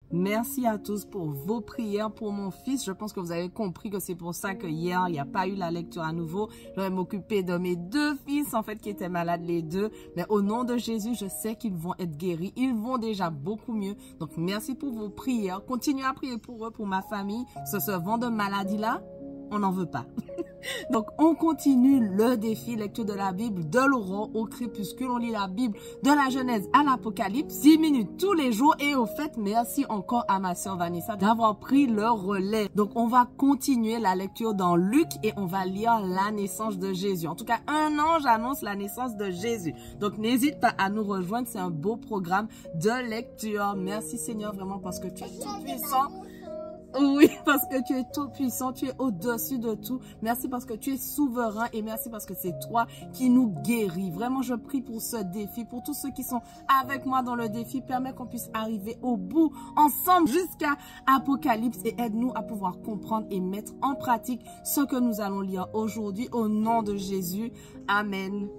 Merci à tous pour vos prières pour mon fils. Je pense que vous avez compris que c'est pour ça que hier, il n'y a pas eu la lecture à nouveau. Je vais m'occuper de mes deux fils, en fait, qui étaient malades les deux. Mais au nom de Jésus, je sais qu'ils vont être guéris. Ils vont déjà beaucoup mieux. Donc, merci pour vos prières. Continuez à prier pour eux, pour ma famille. Ce vent de maladie-là, on n'en veut pas. Donc, on continue le défi lecture de la Bible de l'aurore au crépuscule. On lit la Bible de la Genèse à l'Apocalypse, 10 minutes tous les jours. Et au fait, merci encore à ma sœur Vanessa d'avoir pris le relais. Donc, on va continuer la lecture dans Luc et on va lire la naissance de Jésus. En tout cas, un ange annonce la naissance de Jésus. Donc, n'hésite pas à nous rejoindre. C'est un beau programme de lecture. Merci Seigneur, vraiment, parce que tu es tout puissant. Oui, parce que tu es tout puissant, tu es au-dessus de tout. Merci parce que tu es souverain et merci parce que c'est toi qui nous guéris. Vraiment, je prie pour ce défi, pour tous ceux qui sont avec moi dans le défi. Permets qu'on puisse arriver au bout ensemble jusqu'à Apocalypse et aide-nous à pouvoir comprendre et mettre en pratique ce que nous allons lire aujourd'hui au nom de Jésus. Amen.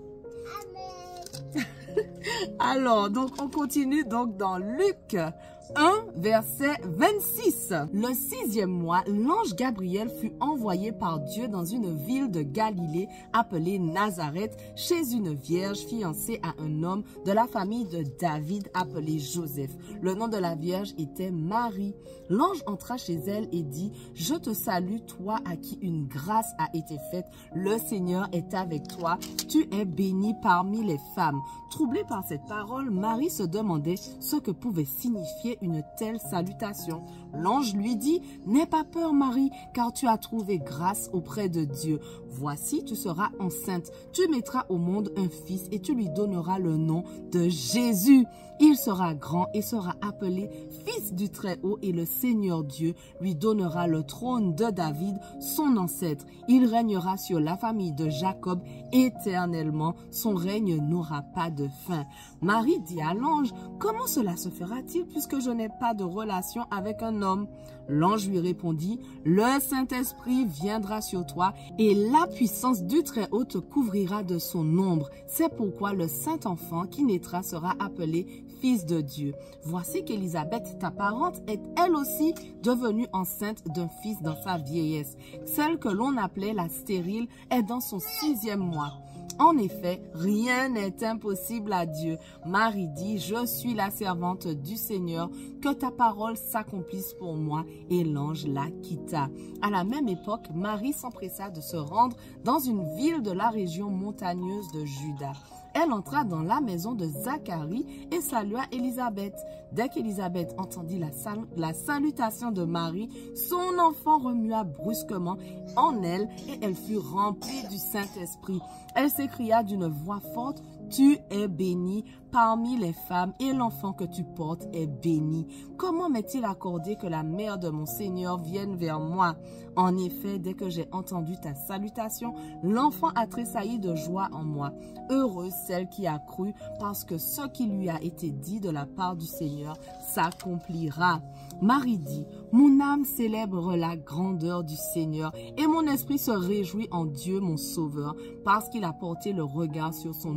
Alors, donc on continue donc dans Luc 1, verset 26. Le 6e mois, l'ange Gabriel fut envoyé par Dieu dans une ville de Galilée appelée Nazareth, chez une vierge fiancée à un homme de la famille de David appelé Joseph. Le nom de la vierge était Marie. L'ange entra chez elle et dit, « Je te salue, toi à qui une grâce a été faite. Le Seigneur est avec toi. Tu es bénie parmi les femmes. » Troublée par cette parole, Marie se demandait ce que pouvait signifier une telle salutation. L'ange lui dit, « N'aie pas peur Marie, car tu as trouvé grâce auprès de Dieu. Voici, tu seras enceinte. Tu mettras au monde un fils et tu lui donneras le nom de Jésus. Il sera grand et sera appelé Fils du Très-Haut et le Seigneur Dieu lui donnera le trône de David, son ancêtre. Il régnera sur la famille de Jacob éternellement. Son règne n'aura pas de fin. » Marie dit à l'ange, « Comment cela se fera-t-il puisque je n'ai pas de relation avec un homme ?» L'ange lui répondit, « Le Saint-Esprit viendra sur toi et la puissance du Très-Haut te couvrira de son ombre. C'est pourquoi le Saint-Enfant qui naîtra sera appelé Fils de Dieu. Voici qu'Élisabeth, ta parente, est elle aussi devenue enceinte d'un fils dans sa vieillesse. Celle que l'on appelait la stérile est dans son 6e mois. En effet, rien n'est impossible à Dieu. » Marie dit, « Je suis la servante du Seigneur, que ta parole s'accomplisse pour moi. » Et l'ange la quitta. À la même époque, Marie s'empressa de se rendre dans une ville de la région montagneuse de Juda. Elle entra dans la maison de Zacharie et salua Élisabeth. Dès qu'Élisabeth entendit la salutation de Marie, son enfant remua brusquement en elle et elle fut remplie du Saint-Esprit. Elle s'écria d'une voix forte, « Tu es bénie parmi les femmes et l'enfant que tu portes est béni. Comment m'est-il accordé que la mère de mon Seigneur vienne vers moi? En effet, dès que j'ai entendu ta salutation, l'enfant a tressailli de joie en moi. Heureuse celle qui a cru, parce que ce qui lui a été dit de la part du Seigneur s'accomplira. » Marie dit, « Mon âme célèbre la grandeur du Seigneur et mon esprit se réjouit en Dieu mon Sauveur, parce qu'il a porté le regard sur son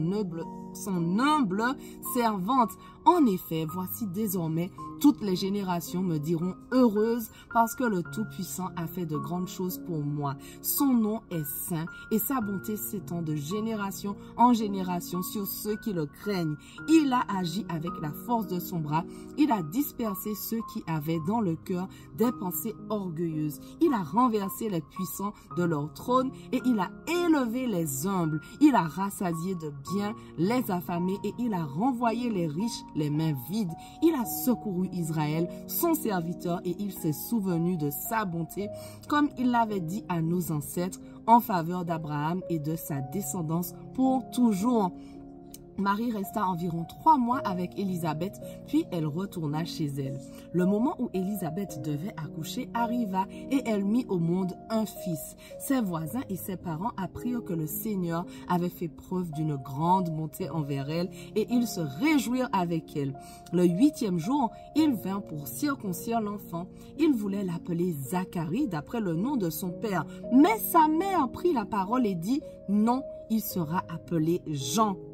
humble servante. En effet, voici désormais, toutes les générations me diront heureuse parce que le Tout-Puissant a fait de grandes choses pour moi. Son nom est saint et sa bonté s'étend de génération en génération sur ceux qui le craignent. Il a agi avec la force de son bras. Il a dispersé ceux qui avaient dans le cœur des pensées orgueilleuses. Il a renversé les puissants de leur trône et il a élevé les humbles. Il a rassasié de bien les affamés et il a renvoyé les riches les mains vides. Il a secouru Israël, son serviteur, et il s'est souvenu de sa bonté, comme il l'avait dit à nos ancêtres, en faveur d'Abraham et de sa descendance pour toujours. Marie resta environ 3 mois avec Élisabeth, puis elle retourna chez elle. Le moment où Élisabeth devait accoucher arriva et elle mit au monde un fils. Ses voisins et ses parents apprirent que le Seigneur avait fait preuve d'une grande bonté envers elle et ils se réjouirent avec elle. Le 8e jour, ils vinrent pour circoncire l'enfant. Ils voulaient l'appeler Zacharie d'après le nom de son père. Mais sa mère prit la parole et dit « Non, il sera appelé Jean ».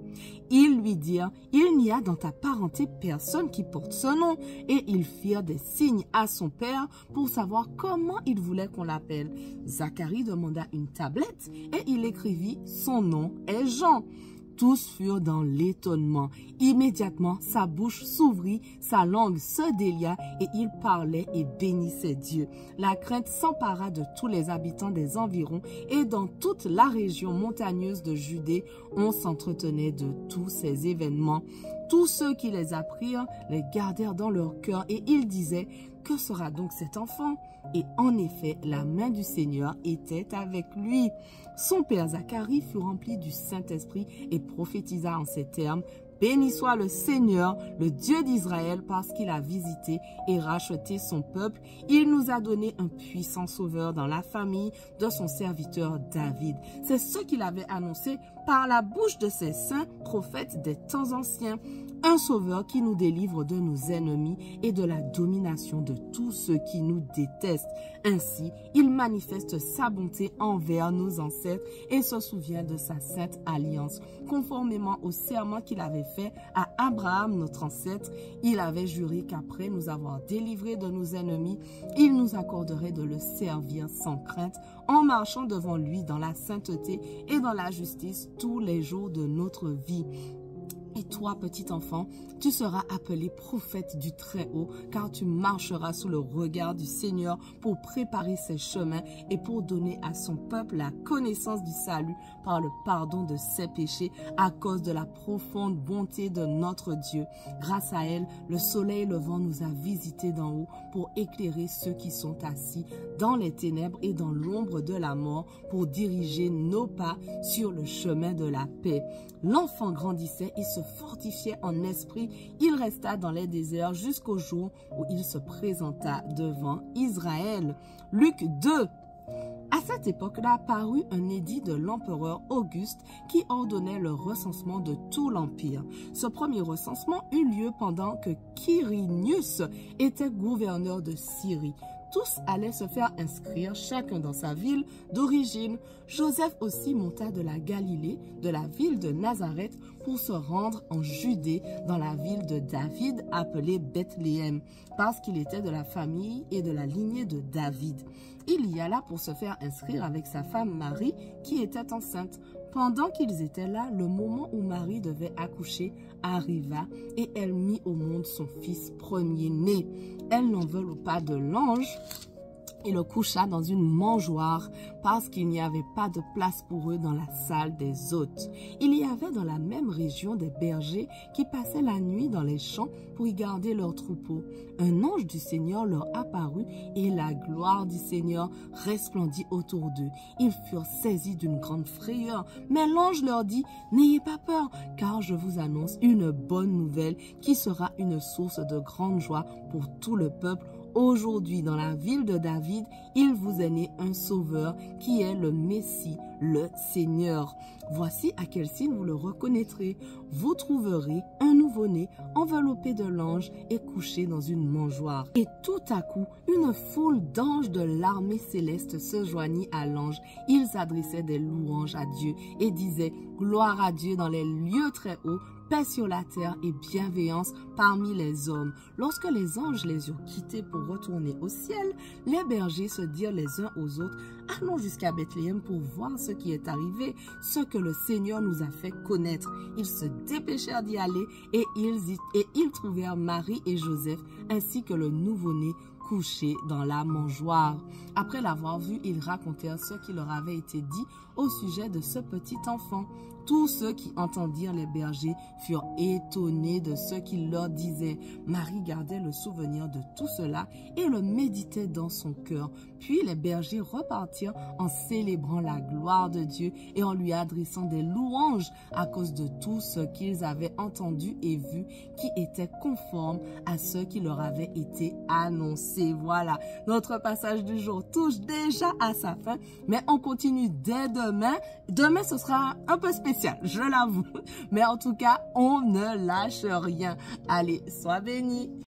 Ils lui dirent, il n'y a dans ta parenté personne qui porte ce nom. Et ils firent des signes à son père pour savoir comment il voulait qu'on l'appelle. Zacharie demanda une tablette et il écrivit, son nom est Jean. Tous furent dans l'étonnement. Immédiatement, sa bouche s'ouvrit, sa langue se délia et il parlait et bénissait Dieu. La crainte s'empara de tous les habitants des environs et dans toute la région montagneuse de Judée, on s'entretenait de tous ces événements. Tous ceux qui les apprirent les gardèrent dans leur cœur et ils disaient, que sera donc cet enfant? Et en effet, la main du Seigneur était avec lui. Son père Zacharie fut rempli du Saint-Esprit et prophétisa en ces termes, béni soit le Seigneur, le Dieu d'Israël, parce qu'il a visité et racheté son peuple. Il nous a donné un puissant sauveur dans la famille de son serviteur David. C'est ce qu'il avait annoncé par la bouche de ses saints prophètes des temps anciens. Un sauveur qui nous délivre de nos ennemis et de la domination de tous ceux qui nous détestent. Ainsi, il manifeste sa bonté envers nos ancêtres et se souvient de sa sainte alliance. Conformément au serment qu'il avait fait à Abraham, notre ancêtre, il avait juré qu'après nous avoir délivrés de nos ennemis, il nous accorderait de le servir sans crainte en marchant devant lui dans la sainteté et dans la justice tous les jours de notre vie. Et toi, petit enfant, tu seras appelé prophète du Très-Haut, car tu marcheras sous le regard du Seigneur pour préparer ses chemins et pour donner à son peuple la connaissance du salut par le pardon de ses péchés à cause de la profonde bonté de notre Dieu. Grâce à elle, le soleil levant nous a visités d'en haut pour éclairer ceux qui sont assis dans les ténèbres et dans l'ombre de la mort pour diriger nos pas sur le chemin de la paix. L'enfant grandissait et se fortifiait en esprit. Il resta dans les déserts jusqu'au jour où il se présenta devant Israël. Luc 2. À cette époque-là apparut un édit de l'empereur Auguste qui ordonnait le recensement de tout l'empire. Ce premier recensement eut lieu pendant que Quirinius était gouverneur de Syrie. Tous allaient se faire inscrire, chacun dans sa ville d'origine. Joseph aussi monta de la Galilée, de la ville de Nazareth, pour se rendre en Judée, dans la ville de David, appelée Bethléem, parce qu'il était de la famille et de la lignée de David. Il y alla pour se faire inscrire avec sa femme Marie, qui était enceinte. Pendant qu'ils étaient là, le moment où Marie devait accoucher arriva et elle mit au monde son fils premier-né. Elle n'enveloppa de l'ange et le coucha dans une mangeoire parce qu'il n'y avait pas de place pour eux dans la salle des hôtes. Il y avait dans la même région des bergers qui passaient la nuit dans les champs pour y garder leurs troupeaux. Un ange du Seigneur leur apparut et la gloire du Seigneur resplendit autour d'eux. Ils furent saisis d'une grande frayeur, mais l'ange leur dit « N'ayez pas peur, car je vous annonce une bonne nouvelle qui sera une source de grande joie pour tout le peuple. Aujourd'hui, dans la ville de David, il vous est né un sauveur qui est le Messie, le Seigneur. Voici à quel signe vous le reconnaîtrez. Vous trouverez un nouveau-né enveloppé de l'ange et couché dans une mangeoire. Et tout à coup, une foule d'anges de l'armée céleste se joignit à l'ange. Ils adressaient des louanges à Dieu et disaient « Gloire à Dieu dans les lieux très hauts, paix sur la terre et bienveillance parmi les hommes. » Lorsque les anges les eurent quittés pour retourner au ciel, les bergers se dirent les uns aux autres, « Allons jusqu'à Bethléem pour voir ce qui est arrivé, ce que le Seigneur nous a fait connaître. » Ils se dépêchèrent d'y aller et ils trouvèrent Marie et Joseph ainsi que le nouveau-né couché dans la mangeoire. Après l'avoir vu, ils racontèrent ce qui leur avait été dit au sujet de ce petit enfant. Tous ceux qui entendirent les bergers furent étonnés de ce qu'il leur disait. Marie gardait le souvenir de tout cela et le méditait dans son cœur. Puis les bergers repartirent en célébrant la gloire de Dieu et en lui adressant des louanges à cause de tout ce qu'ils avaient entendu et vu qui était conforme à ce qui leur avait été annoncé. Voilà, notre passage du jour touche déjà à sa fin, mais on continue dès demain. Demain, ce sera un peu spécial, je l'avoue. Mais en tout cas, on ne lâche rien. Allez, sois bénis.